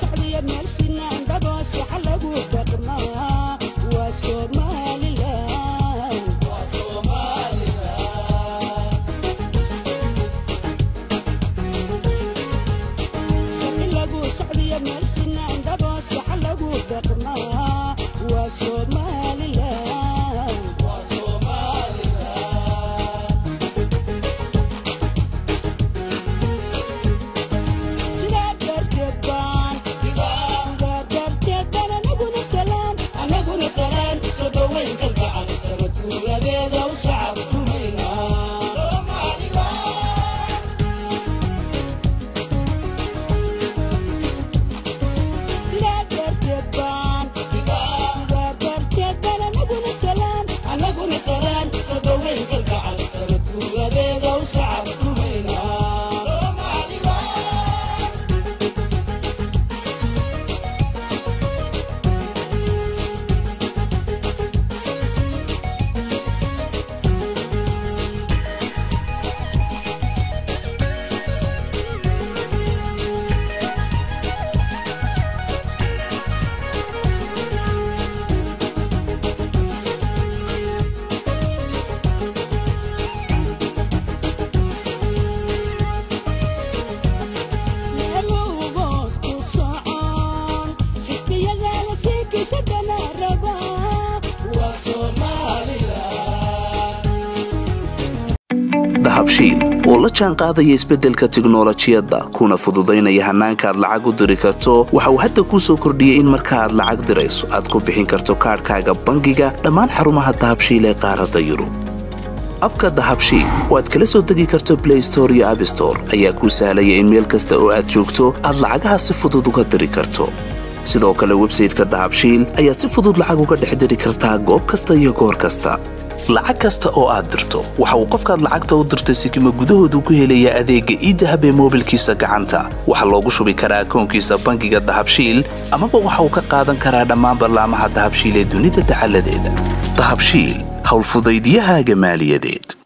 dahabshiil oo la jaan qaadaya isbeddelka tiknoolajiyadda kuna fududaynaya hanaanka aad lacag u diri karto waxa uu hadda ku soo kordhiyay in marka aad lacag dirayso aad ku bixin karto kaarkaaga bangiga dhammaan xarumaha dahabshiil ee qaaradda Yurub abka dahabshiil oo aad kala soo degi karto Play Store iyo App Store ayaa ku sahlaya in meel kasta oo aad joogto aad lacagaha si fudud uga diri karto sidoo kale website-ka dahabshiil ayaad si fudud lacag uga dhex diri kartaa goob kasta iyo goor kasta lacag kasta oo aad dirto waxa uu qofkaad lacagta u dirtay sikimo gudahoodu ku helaya adeega e-dahab ee mobilkiisa gacanta waxa loogu shubi karaa akoonkiisa bangiga dahabshiil ama waxa uu ka qaadan karaa dhammaan barnaamijyada dahabshiil ee dunida taxalladeeda dahabshiil hawl fudaydiyaha maaliyadeed